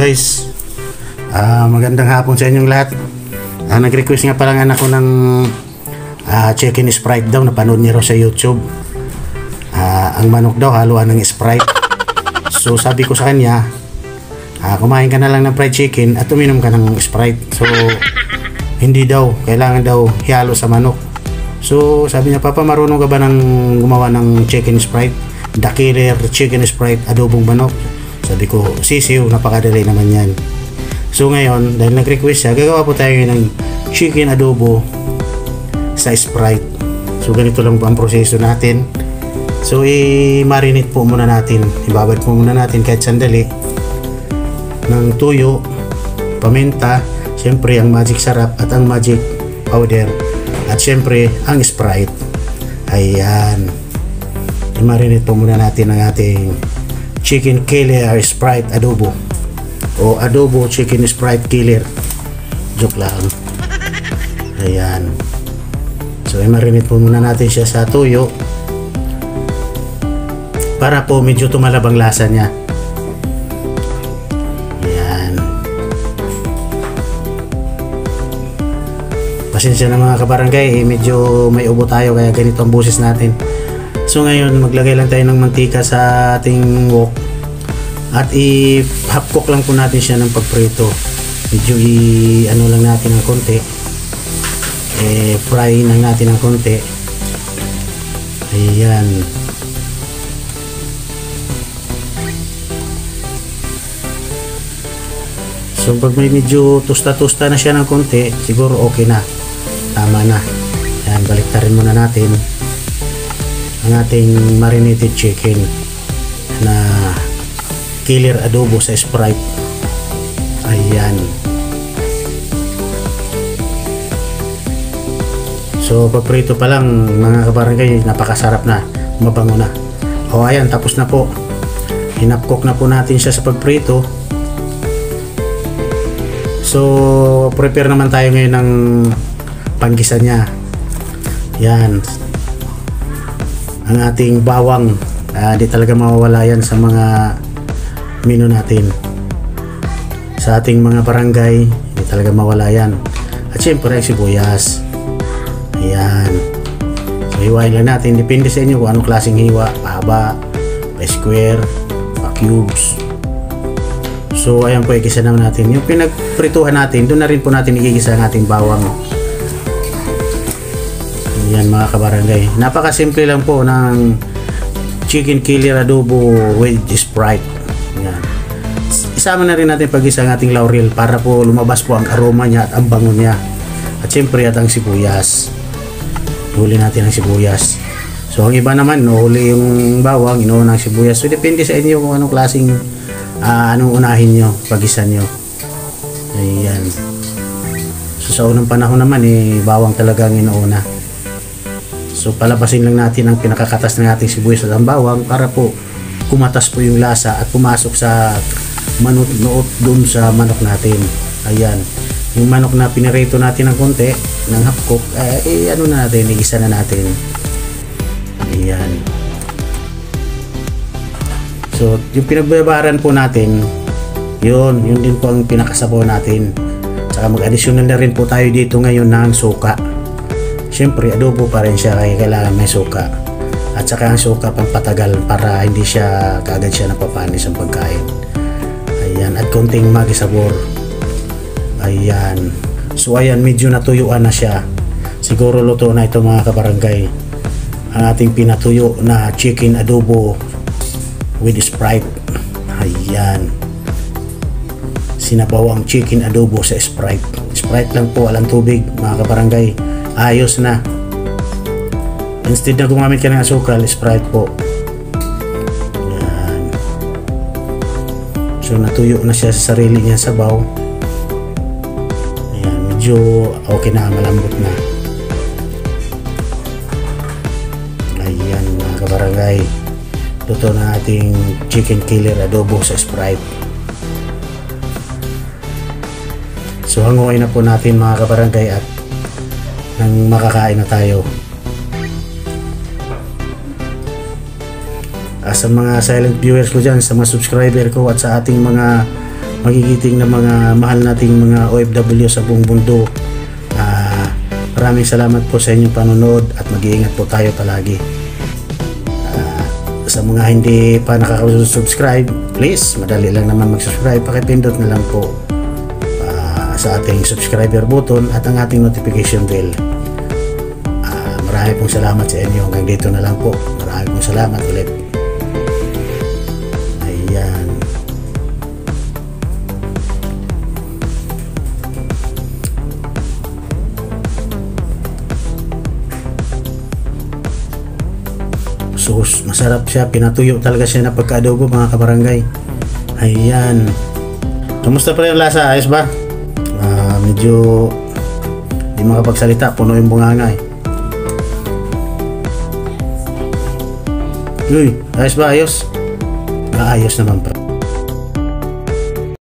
guys, magandang hapon sa inyong lahat. Nag-request nga palang anak ko ng chicken Sprite daw, napanood niya raw sa YouTube. Ang manok daw haluan ng Sprite. So sabi ko sa kanya, kumain ka na lang ng fried chicken at uminom ka ng Sprite. So hindi daw, kailangan daw hihalo sa manok. So sabi niya, Papa, marunong ka ba ng gumawa ng chicken Sprite? The Killer Chicken Sprite adobong manok. Sabi ko, sisiw, napakadali naman yan. So ngayon, dahil nag-request siya, gagawa po tayo ng chicken adobo sa Sprite. So ganito lang po ang proseso natin. So i-marinate po muna natin, ibabad po muna natin kahit sandali ng tuyo, paminta, syempre ang magic sarap at ang magic powder, at syempre ang Sprite. Ayan, i-marinate po muna natin ang ating Chicken Killer Sprite adobo o adobo chicken Sprite killer. Joke lang. Ayan. So i-marinate po muna natin siya sa tuyo para po medyo tumalab ang lasa niya. Ayan. Pasensya na mga kabarangay, medyo may ubo tayo kaya ganito ang boses natin. So ngayon, maglagay lang tayo ng mantika sa ating wok at i-half cook lang po natin siya ng pagprito. Medyo ano lang natin ng konti, fry lang natin ng konti. Ayan. So pag may medyo tusta-tusta na siya ng konti, siguro okay na, tama na. Ayan, baliktarin muna natin ang ating marinated chicken na killer adobo sa Sprite. Ayan. So pagprito pa lang mga kabarangay, napakasarap na, mabango na. O ayan, tapos na po. Hinapcook na po natin siya sa pagprito. So prepare naman tayo ngayon ng panggisa niya. Yan, ang ating bawang. Di talaga mawawala yan sa mga menu natin sa ating mga barangay, di talaga mawala yan. At syempre ang sibuyas. Ayan. So hiwain lang natin, depende sa inyo kung anong klaseng hiwa, pahaba, pa-square, pa-cubes. So ayan po, igisa naman natin yung pinagprituhan natin. Doon na rin po natin igigisa ang ating bawang. Yan mga kabarangay, napakasimple lang po ng chicken killer adobo with Sprite. Yan. Isama na rin natin pag-isa ang ating laurel para po lumabas po ang aroma niya at ang bango niya. At syempre at ang sibuyas, huli natin ang sibuyas. So ang iba naman, huli yung bawang, inuuna ang sibuyas. So depende sa inyo kung anong klaseng anong unahin nyo, pag-isa nyo. Ayan. So sa unang panahon naman, bawang talaga ang inuuna. So palabasin lang natin ang pinakakatas ng ating sibuyas at ang bawang para po kumatas po yung lasa at pumasok sa manok dun sa manok natin. Ayan, yung manok na pinirito natin ng konti ng half cook, ano na natin, igisa na natin. Ayan. So yung pinagbabaran po natin, yun din po ang pinakasabaw natin. Saka mag-additional na rin po tayo dito ngayon ng suka. Siyempre adobo pa rin siya kaya kailangan may suka. At saka ang suka pampatagal para hindi siya kaagad siya napapanis ang pagkain. Ayan, at konting magisabor. Ayan. So ayan, medyo natuyuan na siya. Siguro luto na ito mga kabarangay, ang ating pinatuyo na chicken adobo with Sprite. Ayan, sinabaw ang chicken adobo sa Sprite. Sprite lang po, walang tubig mga kabarangay. Ayos na. Instead na gumamit ka ng asukal, Sprite po. Ayan. So natuyo na siya sa sarili niya sabaw. Ayan, medyo okay na, malambot na. Ayan mga kabarangay, luto na ating chicken killer adobo sa Sprite. So hanguin na po natin mga kabarangay at nang makakain na tayo. Sa mga silent viewers ko dyan, sa mga subscriber ko at sa ating mga magigiting ng mga mahal nating mga OFW sa buong mundo. Maraming salamat po sa inyong panonood at mag-iingat po tayo palagi. Sa mga hindi pa nakaka-subscribe, please, madali lang naman mag-subscribe. Pakipindot na lang po sa ating subscriber button at ang ating notification bell. Marami pong salamat sa inyo. Hanggang dito na lang po. Marami pong salamat ulit. Ayan. Sus, masarap siya. Pinatuyo talaga siya na pagka-adobo, mga kabarangay. Ayan. Kamusta pa rin yung lasa? Ayos ba? Medyo di makapagsalita. Puno yung bunganga eh. Uy, ayos ba? Ayos? Ayos naman pa.